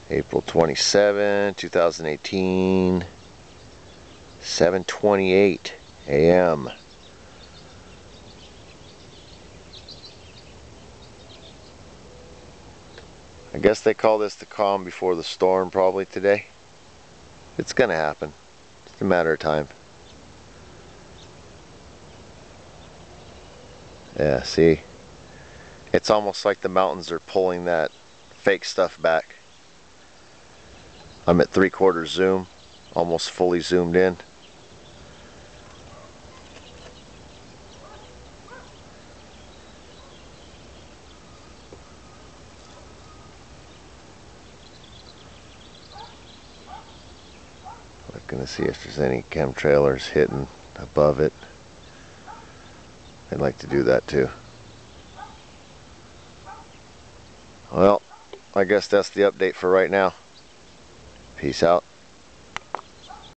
April 27, 2018, 7:28 a.m. I guess they call this the calm before the storm probably today. It's gonna happen. It's a matter of time. Yeah, see? It's almost like the mountains are pulling that fake stuff back. I'm at 3/4 zoom, almost fully zoomed in. Looking to see if there's any chemtrailers hitting above it. I'd like to do that too. Well, I guess that's the update for right now. Peace out.